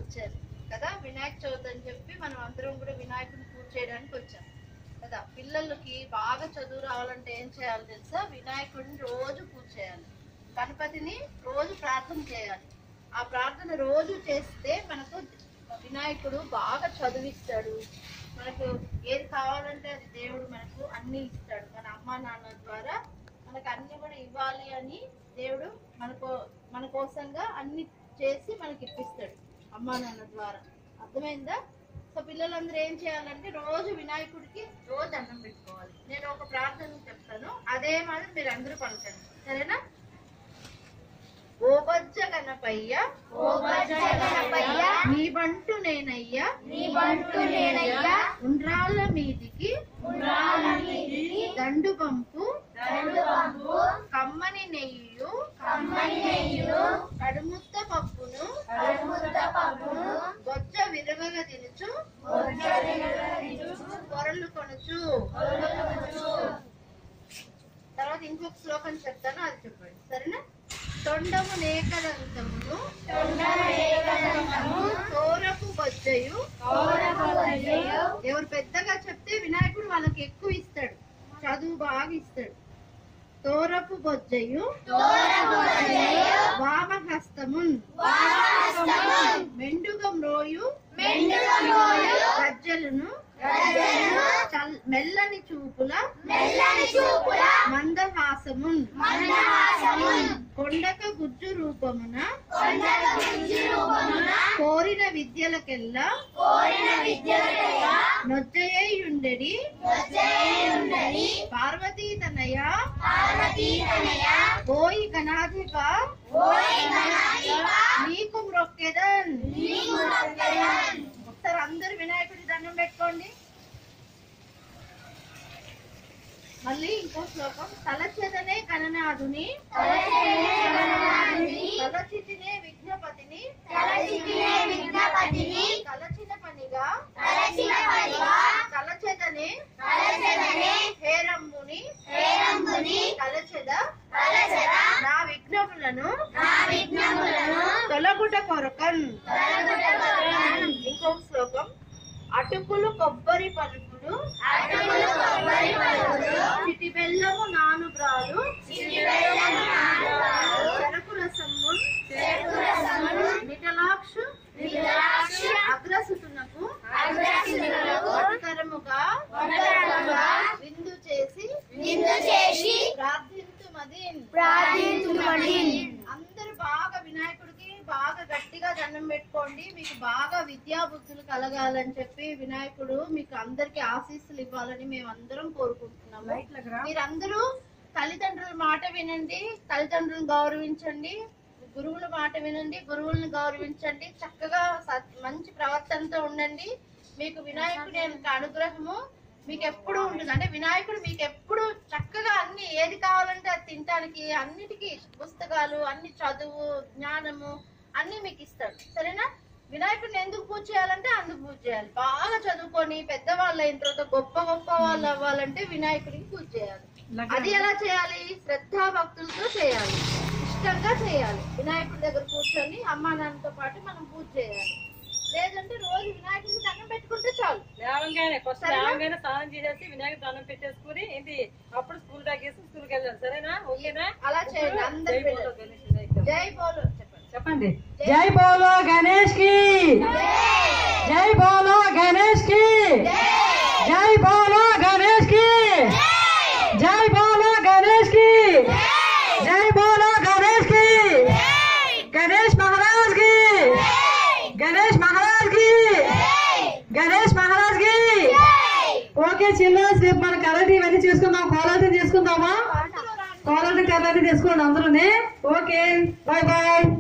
వచ్చారు కదా. వినాయక చవితి అని చెప్పి మనం అందరం కూడా వినాయకుడిని పూజ చేయడానికి వచ్చాం కదా. పిల్లలకి బాగా చదువు రావాలంటే ఏం చేయాలి తెలుసా? వినాయకుడిని రోజు పూజ చేయాలి, గణపతిని రోజు ప్రార్థన చేయాలి. ఆ ప్రార్థన రోజు చేస్తే మనకు వినాయకుడు బాగా చదివిస్తాడు. మనకు ఏది కావాలంటే అది దేవుడు మనకు అన్ని ఇస్తాడు. మన అమ్మా నాన్న ద్వారా మనకు అన్ని కూడా ఇవ్వాలి అని దేవుడు మన కోసంగా అన్ని చేసి మనకి ఇప్పిస్తాడు అమ్మా నాన్న ద్వారా. అర్థమైందా? సో పిల్లలందరూ ఏం చేయాలంటే రోజు వినాయకుడికి రోజు అన్నం పెట్టుకోవాలి. నేను ఒక ప్రార్థన చెప్తాను, అదే మాదిరి మీరు అందరూ పలకండి, సరేనా? ఓ బజ్జ గణపయ్య నీ బంటు నేనయ్యా ఉండ్రాళ్ళ మీదికి దండు పంపు కమ్మని నెయ్యు కడుముత్త పప్పును బొజ్జ విరవగా తినుచు పొరలు కొనుచు. తర్వాత ఇంకొక శ్లోకం చెప్తాను, అది చెప్పండి, సరేనా? తొండము నేకదంతమును తోరపు బొజ్జయు. ఎవరు పెద్దగా చెప్తే వినాయకుడు వాళ్ళకి ఎక్కువ ఇస్తాడు, చదువు బాగా ఇస్తాడు. తోరపు బొజ్జయు వామహస్తమున్ మెండుగం రోయు గజ్జలును మెల్లని చూపుల మందహాసమున్ కొండక గుజ్జు రూపమున కోరిన విద్యలకెల్లా నొజ్జయేయుండెడి పార్వతీ తనయ ఓయి గణాధిప నీకు మ్రొక్కెదన్. ఒకసారి అందరు వినాయకుడి దండం పెట్టుకోండి. మళ్ళీ ఇంకో శ్లోకం. తలచెదనే గణనాథుని తలచితినే విఘ్నపతిని తలచిన పనిగా తలచెదనే హేరంబుని తలచెద నా విఘ్నములను తొలగుట కొరకన్. ఇంకొక శ్లోకం. అటుకులు కొబ్బరి పలుకులు చిటి బెల్లము నానుబ్రాలు చెరకు రసము నిటలాక్షు అగ్రసుతునకు వటకరముగా విందు చేసి ప్రార్థింతుమదిన్. అందరూ బాగా వినాయకుడికి బాగా గట్టిగా దండం పెట్టుకోండి. మీకు బాగా విద్యా బుద్ధులు కలగాలని చెప్పి వినాయకుడు మీకు అందరికి ఆశీస్సులు ఇవ్వాలని మేమందరం కోరుకుంటున్నాము. మీరందరూ తల్లిదండ్రుల మాట వినండి, తల్లిదండ్రులను గౌరవించండి, గురువుల మాట వినండి, గురువులను గౌరవించండి, చక్కగా మంచి ప్రవర్తనతో ఉండండి. మీకు వినాయకుడి అనుగ్రహము మీకు ఎప్పుడు ఉంటుంది. అంటే వినాయకుడు మీకు ఎప్పుడు చక్కగా అన్ని ఏది కావాలంటే అది తినడానికి అన్నిటికీ పుస్తకాలు, అన్ని చదువు, జ్ఞానము అన్ని మీకు ఇస్తాడు, సరేనా? వినాయకుడిని ఎందుకు పూజ చేయాలంటే అందుకు పూజ చేయాలి. బాగా చదువుకొని పెద్దవాళ్ళు అయిన తర్వాత గొప్ప గొప్ప వాళ్ళు అవ్వాలంటే వినాయకుడికి పూజ చేయాలి. అది ఎలా చేయాలి? శ్రద్ధా భక్తులతో చేయాలి, ఇష్టంగా చేయాలి. వినాయకుడి దగ్గర కూర్చొని అమ్మా నాన్నతో పాటు మనం పూజ చేయాలి. లేదంటే రోజు వినాయకుడికి దండం పెట్టుకుంటే చాలు. లేవగానే స్నానం చేసేసి వినాయకుడు దండం పెట్టేసుకుని ఏంటి అప్పుడు స్కూల్ బ్యాగ్ వేసి స్కూల్కి వెళ్ళాలి, సరేనా? ఓకేనా? అలా చేయండి అందరూ. జై బోలో చెప్పండి. జై బోలో గణేష్ కి, జై బోలో గణేష్ కి, జై బోలో గణేష్ కి, జై బోలో గణేష్ కి, జై బోలో గణేష్ కి, గణేష్ మహారాజ్ కి, గణేష్ మహారాజ్ కి, గణేష్ మహారాజ్ కి. ఓకే చిల్డ్రన్స్, రేపు మన కరాటే ఇవన్నీ చేసుకుందాం, కోలాటం చేసుకుందామా? కోలాటం కరాటే చేసుకోండి అందరూ. Okay, bye bye.